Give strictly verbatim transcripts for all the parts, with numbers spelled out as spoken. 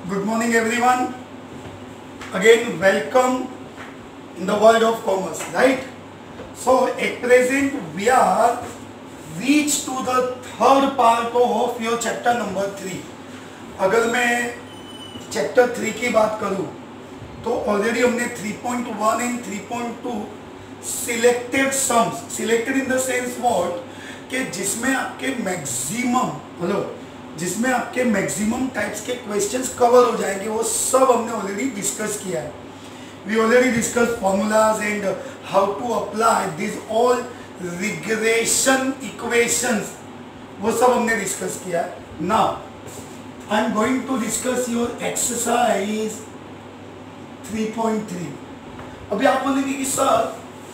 Good morning everyone. Again welcome in the world of commerce, right? So at present we are reached to the third part of your chapter number three. अगर मैं chapter three की बात करूँ तो already हमने three point one and three point two selected sums, selected in the sense what कि जिसमें आपके मैक्सिमम हेलो जिसमें आपके मैक्सिमम टाइप्स के क्वेश्चंस कवर हो जाएंगे, वो सब हमने ऑलरेडी डिस्कस किया है. We already discuss formulas and how to apply this all regression equations, वो सब हमने डिस्कस किया है. Now I am going to discuss your exercise three point three. अभी आप बोलेंगे कि सर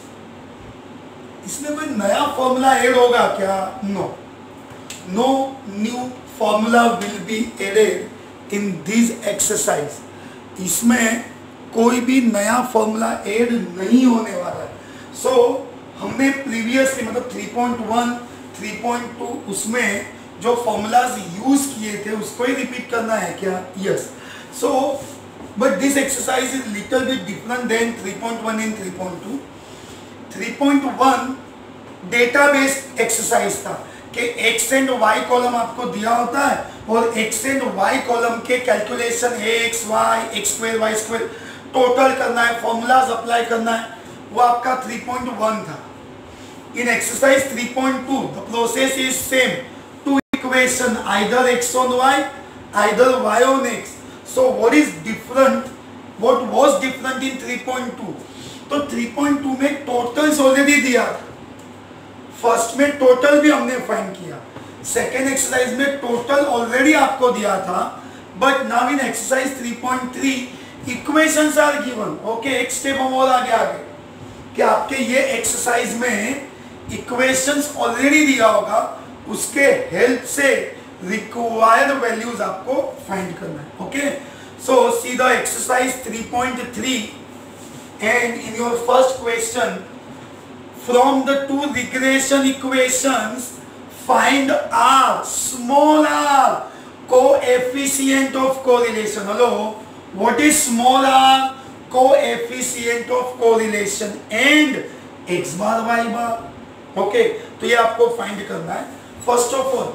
इसमें कोई नया फॉर्मूला ऐड होगा क्या? No, no new formula will be added in this exercise. इसमें कोई भी नया फॉर्मूला ऐड नहीं होने वाला है. सो so, हमने प्रीवियसली मतलब three point one, three point two उसमें जो फॉर्मूलाज यूज किए थे उसको ही रिपीट करना है क्या? Yes. So but this exercise is little bit different then three point one and three point two. Three point one data based exercise था कि एक्स एंड वाई कॉलम आपको दिया होता है और एक्स एंड वाई कॉलम के calculation X Y X square Y square total करना है, फॉर्मूलाज अप्लाई करना है. वो आपका थ्री पॉइंट वन था. In exercise three point two the process is same. Two equation either x on Y either Y on X. So what is different, what was different in three point two? तो three point two में totals already दिया था. First में total भी हमने find किया, second exercise में total already आपको दिया था. But now in exercise three point three equations are given. Okay, एक स्टेप हम और आगे आगे कि आपके ये एक्सरसाइज में इक्वेशंस ऑलरेडी दिया होगा, उसके हेल्प से रिक्वायर्ड वैल्यूज आपको फाइंड करना है. Okay, so see the exercise three point three and in your first question, from the two regression equations find r, small r, coefficient of correlation. Hello, what is small r? Coefficient of correlation and x bar y bar. Okay, तो ये आपको find करना है. First of all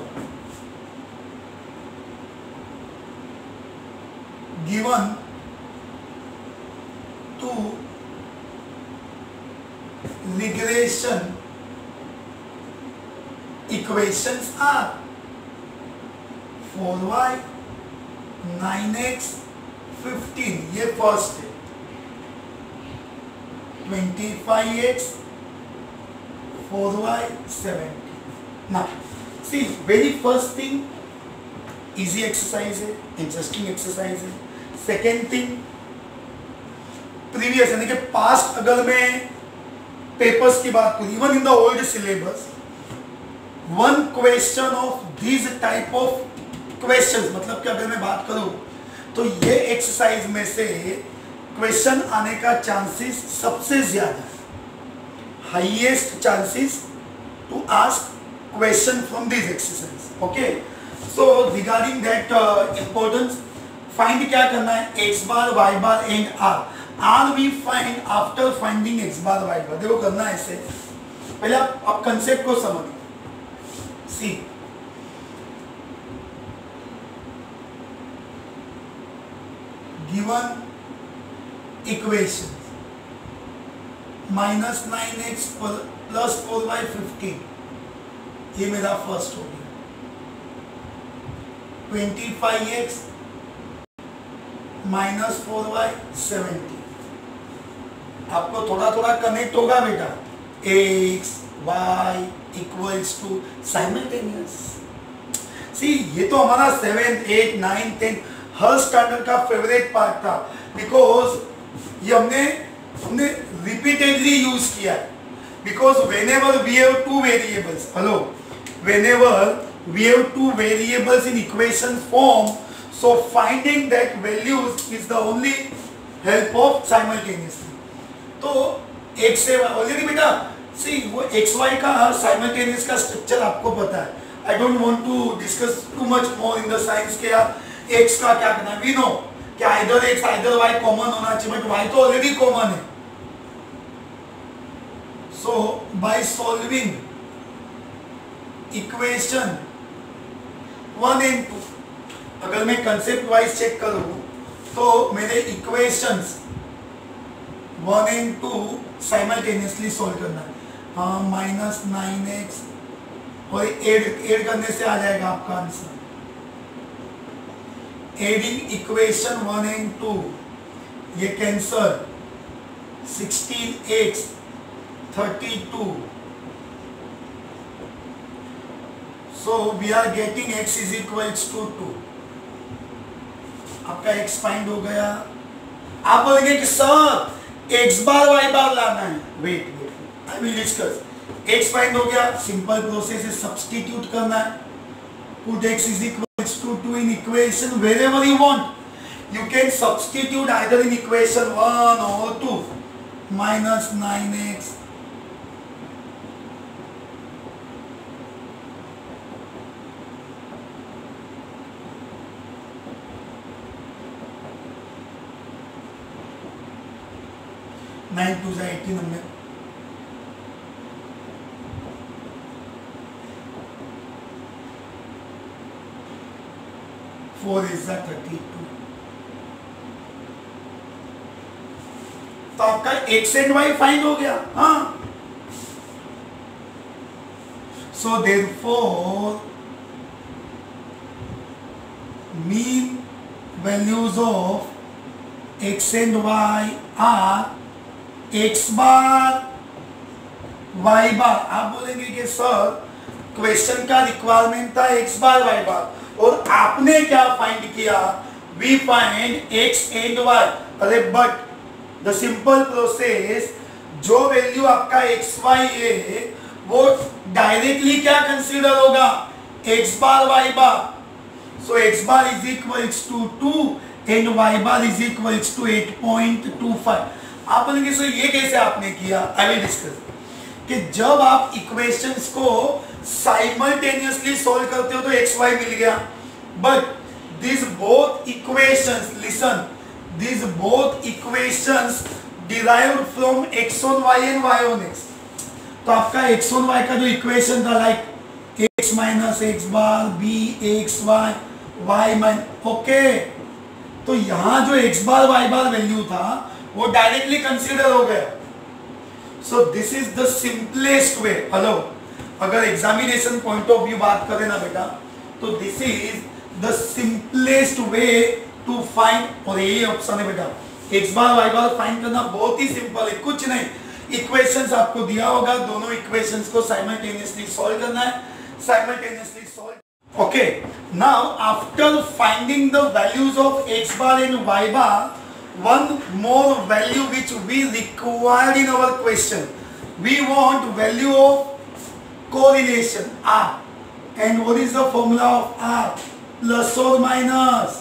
given two regression equations are four Y, nine x, fifteen, ये first है. Twenty five x, four Y, seventy. Now see, very first thing easy exercise है, interesting exercise है. Second thing previous यानी कि past, अगर मैं papers की बात करूं, even in the old syllabus, one question of this type of questions, मतलब कि अगर मैं बात करूं तो ये एक्सरसाइज में से क्वेश्चन आने का चांसेस सबसे ज्यादा है. Highest chances to ask question from this exercise. Okay, so regarding that importance, find क्या करना है? X bar, Y bar and R. R we find after finding X bar Y bar. देखो करना है ऐसे, पहले आप, आप कंसेप्ट को समझिए. See, given equation minus nine x plus four y fifteen, ये मेरा फर्स्ट हो गया. Twenty five x minus four Y seventy. आपको थोड़ा थोड़ा कनेक्ट होगा बेटा. X y equals to simultaneous. See, ये तो हमारा सेवेंथ, एट, नाइन, टेन हर स्टैंडर्ड का फेवरेट पार्ट था, बिकॉज ये हमने हमने रिपीटेडली यूज किया है. Because whenever we have two variables, hello, whenever we have two variables in equation form, so finding that values is the only help of simultaneously. तो एक से ऑलरेडी बेटा सी वो एक्स वाई का simultaneous का structure आपको पता है. I don't want to discuss too much more in the science के आप x का क्या करना है. We know कि either x either y common होना चाहिए, बट वाई तो ऑलरेडी कॉमन है. So by solving equation one and two, अगर मैं कंसेप्ट वाइज चेक करूं तो मेरे equations one and two simultaneously solve करना है. हाँ, माइनस नाइन एक्स और एड एड करने से आ जाएगा आपका answer. Adding equation one and two, ये cancel sixteen x thirty two. So we are getting x is equals to two. आपका x फाइंड हो गया. आप बोलेंगे कि sir x bar y bar लाना है. Wait wait I will discuss. x find हो गया, सिंपल प्रोसेस है, सब्स्टिट्यूट करना है. Put x is equals to two in equation wherever you want. You can substitute either in equation one or two. Minus nine x nine two जा eighteen हमने four is जा thirty two. तो आपका x and y find हो गया. हाँ, so therefore mean values of x and y are x bar Y bar. आप बोलेंगे कि सर क्वेश्चन का रिक्वायरमेंट था एक्स बार वाई बार, और आपने क्या फाइंड किया? We find x and y. अरे बट द सिंपल प्रोसेस, जो वैल्यू आपका एक्स वाई है वो डायरेक्टली क्या कंसीडर होगा? X bar Y bar. So x bar is equals to two and y bar is equals to eight point two five. आप बोलेंगे सर ये कैसे आपने किया? I will discuss. कि जब आप इक्वेशंस को साइमल्टेनियसली सॉल्व करते हो तो एक्स वाई मिल गया, but this both equations, listen, this both equations derived from x on y and y on x. तो आपका एक्स ऑन वाई का जो इक्वेशन था, like x minus x bar b x y y mine, okay. तो यहां जो x bar Y bar value था वो डायरेक्टली कंसीडर हो गया. So this is the simplest way. Hello, अगर एग्जामिनेशन पॉइंट ऑफ व्यू बात करें ना बेटा, तो this is the simplest way to find. और यही ऑप्शन है बेटा, x bar Y bar find करना बहुत ही सिंपल है, कुछ नहीं. इक्वेशंस आपको दिया होगा, दोनों इक्वेशंस को साइमल्टेनियसली सॉल्व करना है. Simultaneously solve. Okay, now after finding the values of x bar and y bar, one more value which we required in our question. We want value of correlation R. And what is the formula of R? Plus or minus.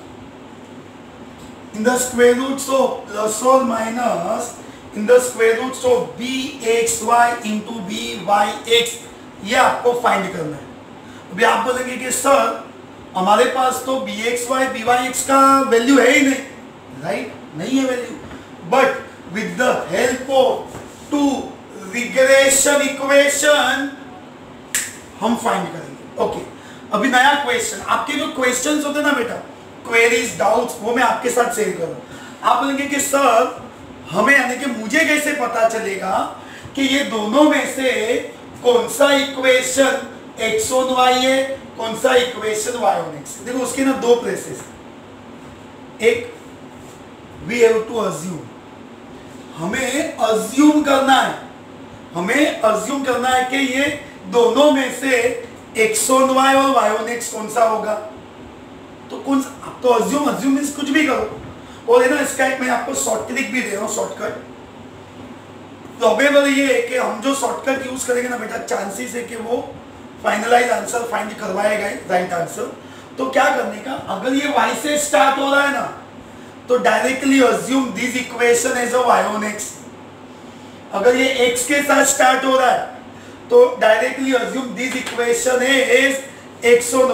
In the square roots of plus or minus, in the square roots of bxy into byx. ये आपको find करना है. अभी आप बोलेंगे कि sir हमारे पास तो bxy byx का वैल्यू है ही नहीं, राइट right? नहीं है value, but with the help of two regression equation हम फाइंड करेंगे. ओके, अभी नया क्वेश्चन. आपके जो क्वेश्चंस होते ना बेटा, क्वेरीज डाउट्स, वो मैं आपके साथ शेयर करूं. आप बोलेंगे कि सर हमें, यानी कि मुझे कैसे पता चलेगा कि ये दोनों में से कौन सा इक्वेशन एक्स ऑन वाई है, कौन सा इक्वेशन वाई ऑन एक्स? देखो उसके ना दो प्लेसेस. एक, we have to assume, हमें assume करना है, हमें assume करना है कि ये दोनों में से x on y और y on x कौन सा होगा. तो कौन सा, आप तो assume assume means कुछ भी करो. और है ना, इसका एक मैं आपको शॉर्ट ट्रिक भी दे रहा हूँ, शॉर्टकट. प्रोबेबल ये है कि हम जो शॉर्टकट यूज करेंगे ना बेटा, चांसेस है कि वो फाइनलाइज आंसर फाइंड करवाएगा राइट आंसर. तो क्या करने का, अगर ये y से स्टार्ट हो रहा है ना, तो directly assume this equation as a y on x. अगर ये x के साथ स्टार्ट हो रहा है तो directly assume this equation as x on y.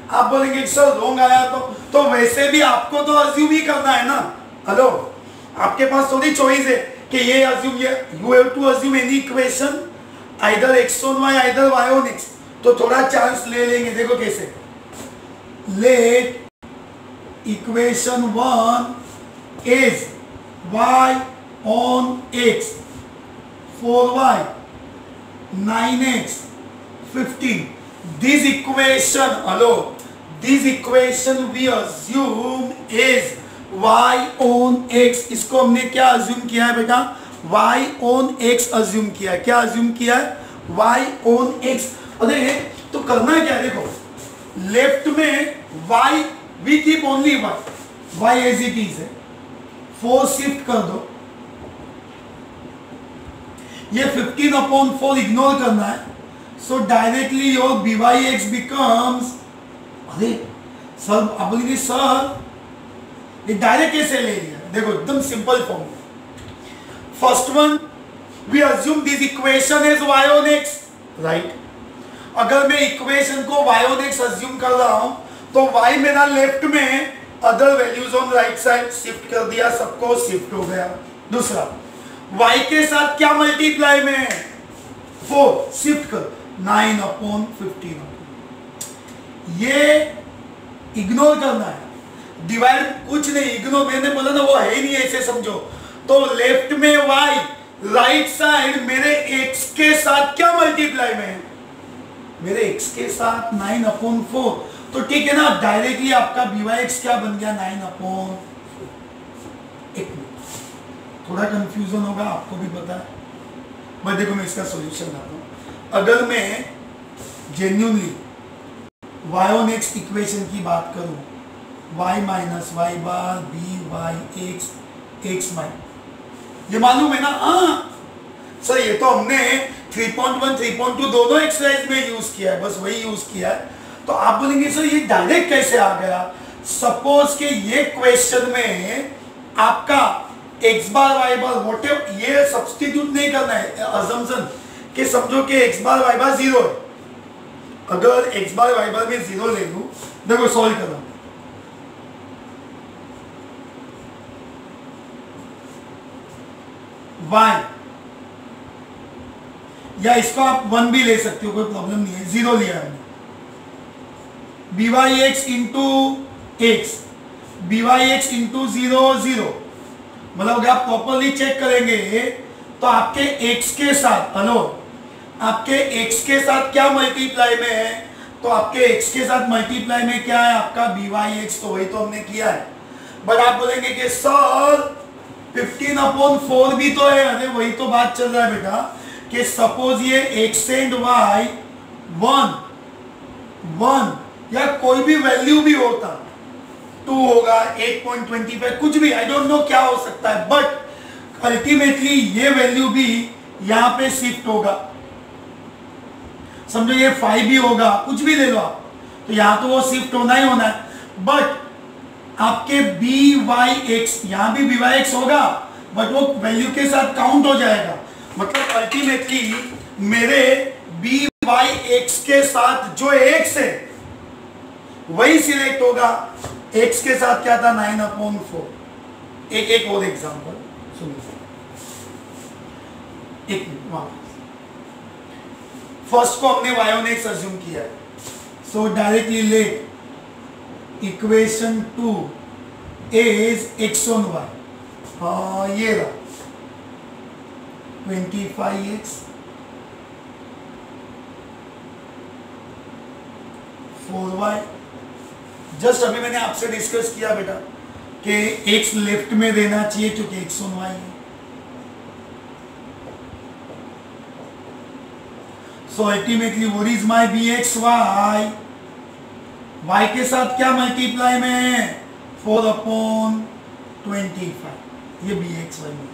आप बोलेंगे सर रॉन्ग आया तो तो वैसे भी आपको तो अज्यूम ही करना है ना। हेलो, आपके पास थोड़ी चॉइस है कि ये अज्यूम, ये you have to assume any equation either x on Y either Y on x. तो थोड़ा चांस ले लेंगे, देखो कैसे। Let equation one is y on x, four Y, nine x, fifteen. This equation, hello, this equation we assume is y on x। इसको हमने क्या assume किया है बेटा? y on x assume किया है। क्या assume किया है? y on x। अरे तो करना क्या है, देखो लेफ्ट में y we keep only y, y as it is है, फोर शिफ्ट कर दो, ये फिफ्टीन अपॉन फोर इग्नोर करना है। So directly your by(x) becomes, अरे सर आप बोलेंगे सर ये डायरेक्ट कैसे ले लिया? देखो एकदम simple form. First one, we assume this equation is y on x, right. अगर मैं इक्वेशन को y on x अज्यूम कर रहा हूं तो y मेरा लेफ्ट में, other values on right side shift कर दिया, सबको शिफ्ट हो गया। दूसरा, y के साथ क्या मल्टीप्लाई में है? फोर, शिफ्ट कर, नाइन अपॉन फिफ्टीन। ये इग्नोर करना है, डिवाइड कुछ नहीं, इग्नोर। मैंने बोला ना वो है ही नहीं, ऐसे समझो। तो लेफ्ट में y, राइट साइड मेरे x के साथ क्या मल्टीप्लाई में है? मेरे x के साथ नाइन अपॉन फोर। तो ठीक है ना, डायरेक्टली आपका by(x) क्या बन गया? Nine upon. एक मिनट, थोड़ा कंफ्यूजन होगा, आपको भी पता है, बट देखो मैं इसका सॉल्यूशन लाता हूं। अगर मैं genuinely y on x equation की बात करूं, y minus y bar b y x x minus, ये मालूम है ना? हाँ सर, ये तो हमने three point one, three point two दोनों एक्सरसाइज में यूज किया है, बस वही यूज किया है। तो आप बोलेंगे सर ये डायरेक्ट कैसे आ गया? सपोज के ये क्वेश्चन में आपका x बार वाई बार वोट, ये सब्स्टिट्यूट नहीं करना है, असम्पशन कि समझो कि x bar Y bar zero है। अगर x बार वाई बार में जीरो ले लूं, देखो सॉल्व करो, y, या इसको आप वन भी ले सकते हो, कोई प्रॉब्लम नहीं है, जीरो लिया है। B y x into x, b y x into zero zero, मतलब अगर आप प्रॉपरली चेक करेंगे तो आपके x के साथ, हेलो, आपके x के साथ क्या मल्टीप्लाई में है? तो आपके x के साथ मल्टीप्लाई में क्या है? आपका बी वाई एक्स। तो वही तो हमने किया है। बट आप बोलेंगे कि सर फिफ्टीन अपॉन फोर भी तो है। अरे वही तो बात चल रहा है बेटा, कि सपोज ये x and y one one या कोई भी वैल्यू भी होता, टू होगा, एट पॉइंट टू फाइव, कुछ भी, आई डोंट नो क्या हो सकता है, बट अल्टीमेटली ये वैल्यू भी यहां पे शिफ्ट होगा। समझो ये फाइव भी होगा, कुछ भी ले लो आप, तो यहां तो वो शिफ्ट होना ही होना है। बट आपके बी वाई एक्स, यहां भी बी वाई एक्स होगा, बट वो वैल्यू के साथ काउंट हो जाएगा। मतलब अल्टीमेटली मेरे बी वाई एक्स के साथ जो एक्स है वही सिलेक्ट होगा। एक्स के साथ क्या था? Nine upon four. एक एक और एग्जांपल सुनिए, एक मिनट। फर्स्ट को हमने y on x अज्यूम किया है, so directly let equation two is x on y। हाँ ये रहा twenty five x four y. Just अभी मैंने आपसे डिस्कस किया बेटा कि x लेफ्ट में देना चाहिए क्योंकि x on y है। So ultimately what is my b x y? y के साथ क्या मल्टीप्लाई में है? फोर अपॉन ट्वेंटी फाइव, ये बी एक्स वाई में।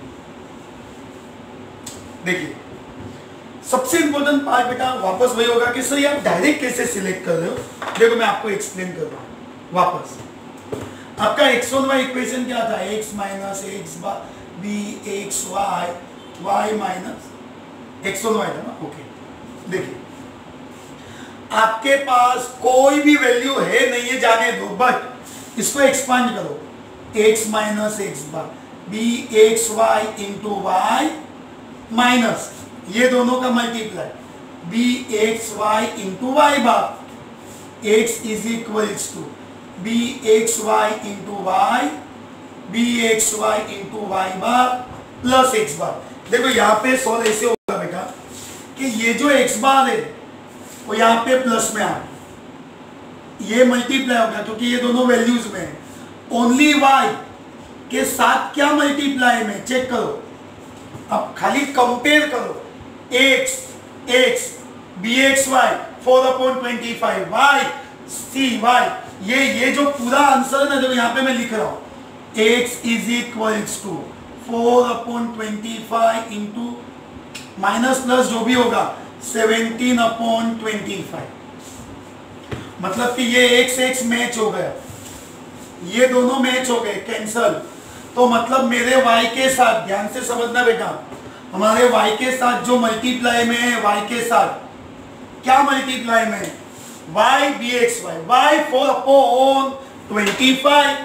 देखिए सबसे इंपॉर्टेंट पार्ट बेटा वापस वही होगा कि सर आप डायरेक्ट कैसे सिलेक्ट कर रहे हो। देखो मैं आपको एक्सप्लेन कर रहा हूं वापस। आपका एक्स ऑन वाई इक्वेशन क्या था? X minus x b x y, y minus x on y था ना। ओके देखिए आपके पास कोई भी वैल्यू है नहीं है, जाने दो, बट इसको एक्सपांड करो, x minus x bar b x y into y minus ये दोनों का multiply b x y into y bar x is equals to b x y into y b x y into y bar plus x bar. देखो यहाँ पे solve ऐसे होगा बेटा कि ये जो x बार है वो यहाँ पे प्लस में आ ये मल्टीप्लाई हो गया क्योंकि ये दोनों वैल्यूज में है। ओनली y के साथ क्या मल्टीप्लाई में चेक करो, अब खाली कंपेयर करो x x bx y four upon twenty five y c y ये ये जो पूरा आंसर है ना जो यहाँ पे मैं लिख रहा हूँ x is equals to four upon twenty five into minus plus जो भी होगा सेवनटीन अपॉन ट्वेंटी फाइव। मतलब कि ये x x मैच हो गया, ये दोनों मैच हो गए, कैंसल। तो मतलब मेरे y के साथ, ध्यान से समझना बेटा, हमारे y के साथ जो मल्टीप्लाई में है, y के साथ क्या मल्टीप्लाई में है, y bxy y four upon twenty five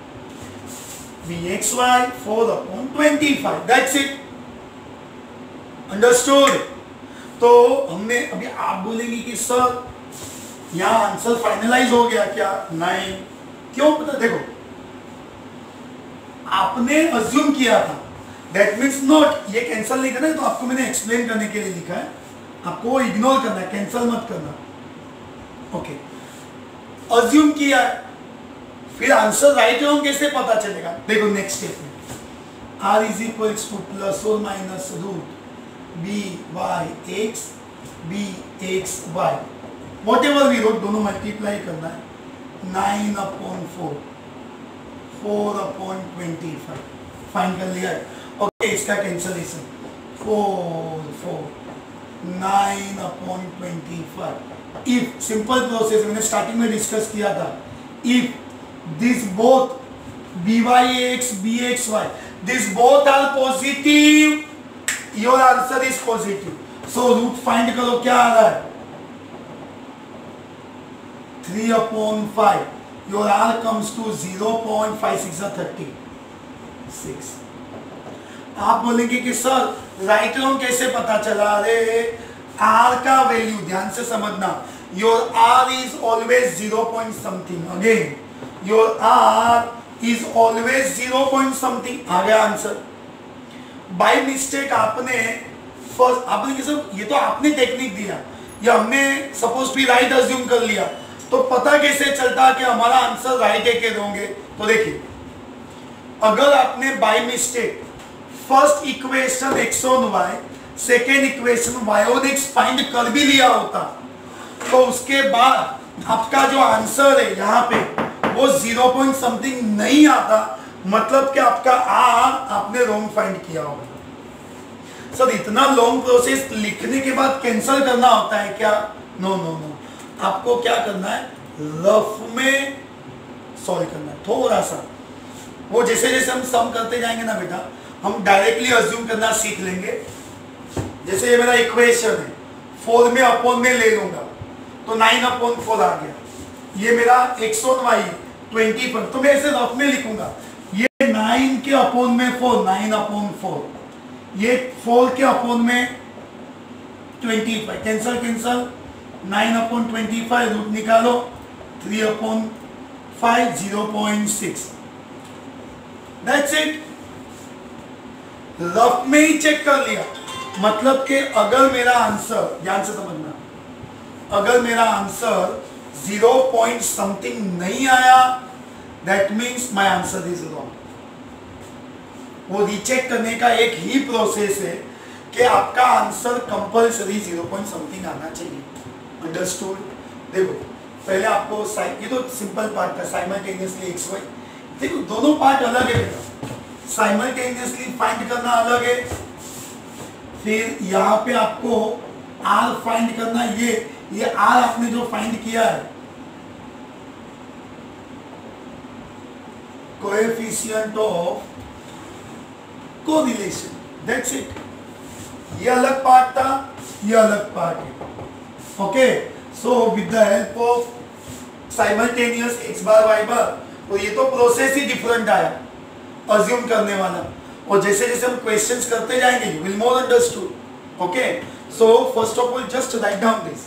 bxy four upon twenty five, that's it, understood. तो हमने अभी आप बोलेंगे कि सर यहाँ आंसर फाइनलाइज हो गया क्या? नहीं, क्यों पता, देखो आपने अज्यूम किया था, दैट मीन्स नॉट, ये कैंसिल नहीं करना है, तो आपको मैंने एक्सप्लेन करने के लिए लिखा है, आपको इग्नोर करना है, कैंसिल मत करना, ओके। अज्यूम किया है, फिर आंसर राइट है कैसे पता चलेगा? देखो नेक्स्ट स्टेप में r is equals to plus और minus root b y x b x y whatever we wrote, दोनों मल्टीप्लाई करना है, nine upon four four upon twenty five, fine कर लिया है, ओके। इसका cancellation four four nine upon twenty five. If simple process मैंने starting में discuss किया था, if this both b y x b x y this both are positive, your answer is positive. So root find करो, क्या आ रहा है, three upon five, your r comes to zero point five six thirty six. आप बोलेंगे कि sir right wrong कैसे पता चला? अरे आर का वैल्यू ध्यान से समझना, your r is always zero point something, again your r is always zero point something, आ गया आंसर। बाय मिस्टेक आपने फर्स्ट आपने किसी ये तो आपने टेक्निक दिया या हमने सपोज भी राइट अज्यूम कर लिया, तो पता कैसे चलता कि हमारा आंसर राइट है कि रॉन्ग है? तो देखिए, अगर आपने by mistake first equation x on y, second equation y on x find कर भी लिया होता, तो उसके बाद आपका जो आंसर है यहाँ पे वो जीरो पॉइंट समथिंग नहीं आता, मतलब कि आपका आर आपने रॉन्ग फाइंड किया होगा। सर इतना लॉन्ग प्रोसेस लिखने के बाद कैंसिल करना होता है क्या? नो नो नो, आपको क्या करना है, रफ में सॉल्व करना है, थोड़ा सा वो जैसे जैसे हम सम करते जाएंगे ना बेटा, हम डायरेक्टली अज्यूम करना सीख लेंगे। जैसे ये मेरा इक्वेशन है, फोर में अपॉन में ले लूंगा तो नाइन अपॉन फोर आ गया, ये मेरा एक्स ऑन वाई ट्वेंटी पर, तो मैं ऐसे रफ में लिखूंगा, ये नाइन के अपॉन में फोर, नाइन अपॉन फोर, ये फोर के अपॉन में twenty five, cancel cancel, nine upon twenty five root निकालो, three upon five zero point six, that's it. Rough में ही चेक कर लिया, मतलब कि अगर मेरा आंसर, ध्यान से समझना, अगर मेरा आंसर जीरो पॉइंट समथिंग नहीं आया, that means my answer is wrong. वो रीचेक करने का एक ही प्रोसेस है कि आपका answer compulsory zero point something आना चाहिए, अंडरस्टूड। देखो पहले आपको ये तो सिंपल पार्ट था, साइमल्टेनियसली एक्स वाई, देखो दोनों पार्ट अलग है बेटा, साइमल्टेनियसली फाइंड करना अलग है, फिर यहाँ पे आपको आर फाइंड करना, ये ये आर आपने जो फाइंड किया है coefficient of correlation, that's it. ये अलग पार्ट था, ये अलग पार्ट है, okay. So with the help of simultaneous x bar Y bar, तो ये तो प्रोसेस ही डिफरेंट आया अज्यूम करने वाला, और जैसे जैसे हम क्वेश्चंस करते जाएंगे you will more understood. Okay, so first of all just write down this.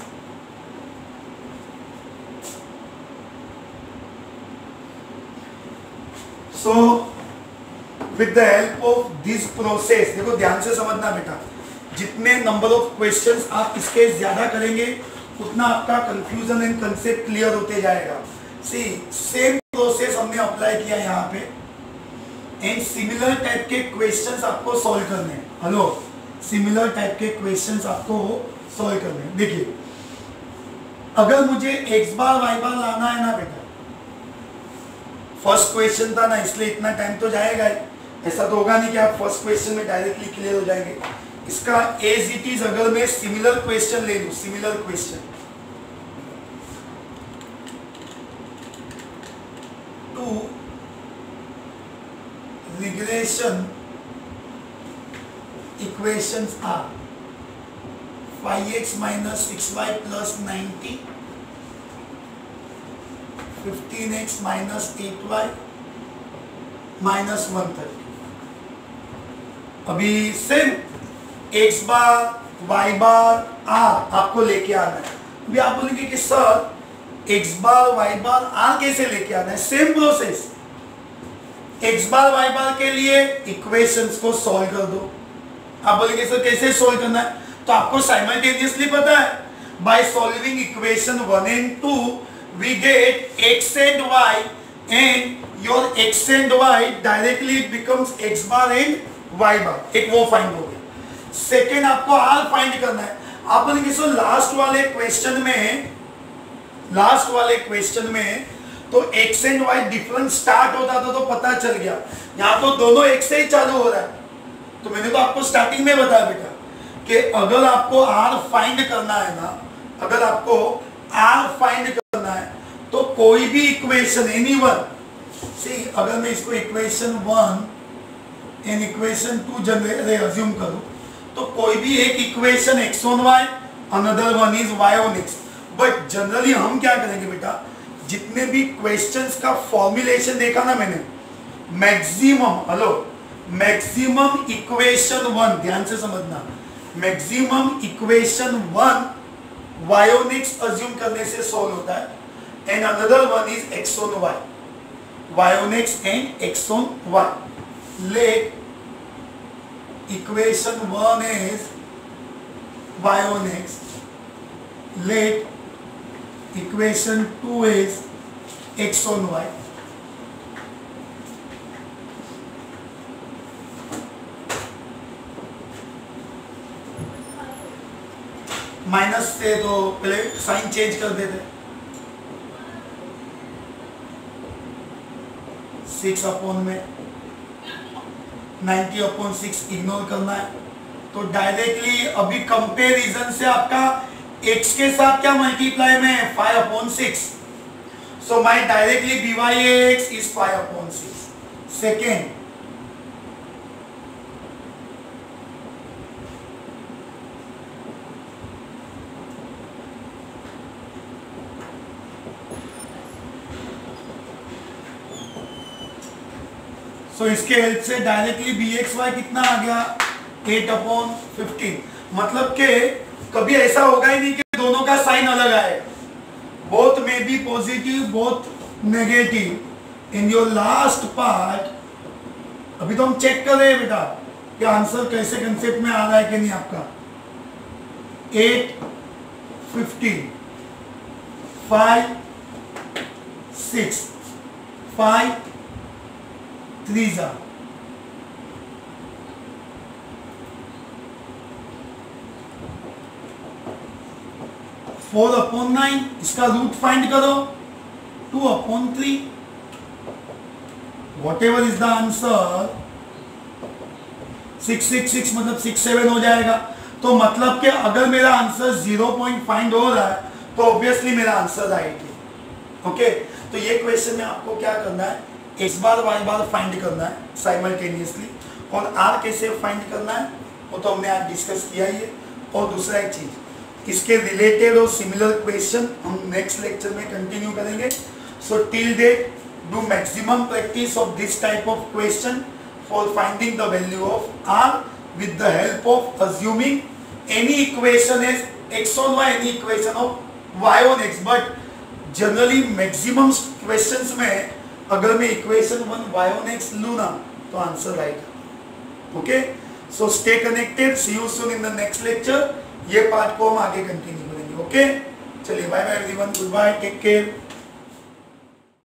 So with the help of this process, देखो ध्यान से समझना बेटा, जितने नंबर ऑफ क्वेश्चंस आप इसके ज्यादा करेंगे उतना आपका कंफ्यूजन एंड कंसेप्ट क्लियर होते जाएगा। सी सेम प्रोसेस हमने अप्लाई किया यहाँ पे, एंड सिमिलर टाइप के क्वेश्चंस आपको सॉल्व करने हैं। हेलो, सिमिलर टाइप के क्वेश्चंस आपको सॉल्व करने हैं। देखिए, अगर मुझे एक्स बार वाई बार लाना है ना बेटा, फर्स्ट क्वेश्चन था ना, इसलिए इतना टाइम तो जाएगा ही, ऐसा तो होगा नहीं कि आप फर्स्ट क्वेश्चन में डायरेक्टली क्लियर हो जाएंगे। इसका एज इट इज अगर मैं सिमिलर क्वेश्चन ले लूं, similar question two regression equations are five x minus six y plus ninety, fifteen x minus eight y minus one thirty. अभी same x bar Y bar r आपको लेके आना है। अभी आप बोलेंगे कि sir x bar Y bar r कैसे लेके आना है? Same process, x bar Y bar के लिए इक्वेशंस को सॉल्व कर दो। आप बोलेंगे सर कैसे सॉल्व करना है? तो आपको साइमल्टेनियसली पता है, by solving equation one and two we get x and y, and your x and y directly it becomes x bar and y bar. एक वो फाइंड हो गया। सेकेंड आपको आर फाइंड करना है। आप बोलेंगे सर लास्ट वाले क्वेश्चन में, लास्ट वाले क्वेश्चन में तो x and y different start होता था तो पता चल गया, यहाँ तो दोनों एक से ही चालू हो रहा है। तो मैंने तो आपको स्टार्टिंग में बताया बेटा कि अगर आपको आर फाइंड करना है ना, अगर आपको आर फाइंड करना है तो कोई भी इक्वेशन एनी वन, सी अगर मैं इसको equation one and equation two generate assume करूं तो कोई भी एक equation x on y, another one is y on x. But generally हम क्या करेंगे बेटा, जितने भी क्वेश्चंस का फॉर्मुलेशन देखा ना मैंने, maximum, hello, maximum equation one, ध्यान से समझना, maximum equation one y on x assume करने से सॉल्व होता है, and another one is x on y, y on x and x on y. Let equation one is y on x, let equation two is x on y। Minus से तो पहले sign change कर देते, six upon में ninety upon six ignore करना है, तो directly अभी कंपेरिजन से आपका x के साथ क्या मल्टीप्लाई में five upon six, so my directly b y x is five upon six. Second, so so, इसके हेल्प से डायरेक्टली बी एक्स वाई कितना आ गया, एट अपॉन फिफ्टीन। मतलब के कभी ऐसा होगा ही नहीं कि दोनों का साइन अलग आए, बोथ में b positive both negative. In your last part अभी तो हम चेक कर रहे हैं बेटा कि आंसर कैसे कंसेप्ट में आ रहा है कि नहीं आपका। Eight fifteen, five six, five three जा, फोर अपॉन नाइन, इसका रूट फाइंड करो, two upon three, whatever is the answer, six six six मतलब सिक्स सेवन हो जाएगा। तो मतलब कि अगर मेरा आंसर जीरो पॉइंट फाइंड हो रहा है तो ऑब्वियसली मेरा आंसर राइट है। ओके, तो ये क्वेश्चन में आपको क्या करना है, x bar Y bar find करना है साइमल्टेनियसली, और आर कैसे फाइंड करना है वो तो हमने आज डिस्कस किया ही है। और दूसरा एक चीज, इसके रिलेटेड और सिमिलर क्वेश्चन हम नेक्स्ट लेक्चर में कंटिन्यू करेंगे. So till date do maximum practice of this type of question for finding the value of r with the help of assuming any equation as x on y, any equation of y on x. But generally maximum questions में अगर मैं equation one y on x लूँ ना तो answer आएगा. Okay, so stay connected. See you soon in the next lecture. ये part को हम आगे कंटिन्यू करेंगे. ओके, चलिए bye bye everyone, goodbye, take care.